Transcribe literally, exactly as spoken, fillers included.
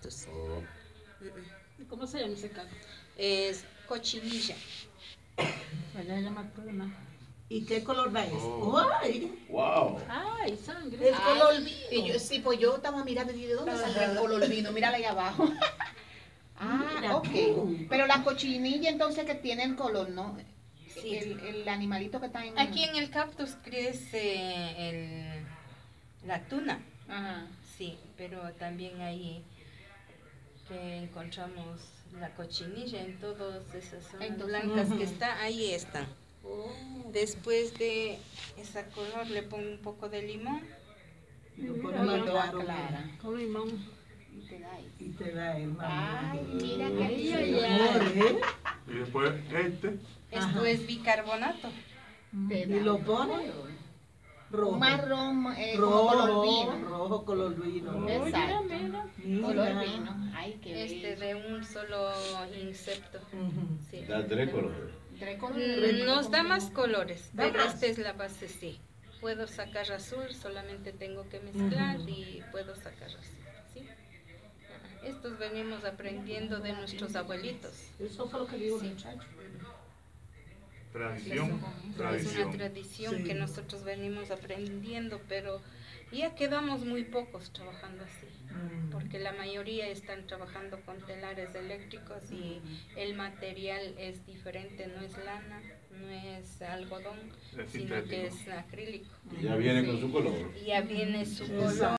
cactus. Oh. ¿Cómo se llama ese cactus? Es cochinilla. Allá se llama pruna. ¿Y qué color va eso? Oh. ¡Ay! Wow. Ay, sangre. El color Ay, y yo, sí, pues yo estaba mirando y dije, ¿de dónde salió el color vino? Mírala ahí abajo. Ah, Mira ok. tú. Pero la cochinilla entonces que tiene el color, ¿no? Sí. El, el animalito que está en... Aquí en el cactus crece el, la tuna, Ajá. sí, pero también ahí que encontramos la cochinilla en todas esas zonas Entonces, blancas ujú. que está, ahí están. Después de ese color le pongo un poco de limón Lo Y pone más lo claro. aclara. Con limón. Y te da ahí. Y te da el mamá. Ay, mira qué Ay, lindo. ay, Amor, ¿eh? Y después este. Esto Ajá. es bicarbonato. Te Y da lo un pone color. rojo. Un marrón, eh, como Rojo, color vino. rojo color vino. Es- Exacto. Mira, Mira. Color vino. Ay, qué Este bello. de un solo insecto. Ujú. Sí. Da tres colores. Tres colores. Mm, Nos da más colores, ¿Da pero más? esta es la base, sí. Puedo sacar azul, solamente tengo que mezclar Ujú. y puedo sacar azul, ¿sí? Ajá. Estos venimos aprendiendo de nuestros abuelitos. Eso fue lo que dijo el Sí. muchacho. Tradición. Es una Tradición. tradición Sí. que nosotros venimos aprendiendo, pero ya quedamos muy pocos trabajando así, Mm. porque la mayoría están trabajando con telares eléctricos y el material es diferente, no es lana, no es algodón, Es sino que sintético. es acrílico. Ya viene con Sí. su color. Y ya viene su Exacto. color.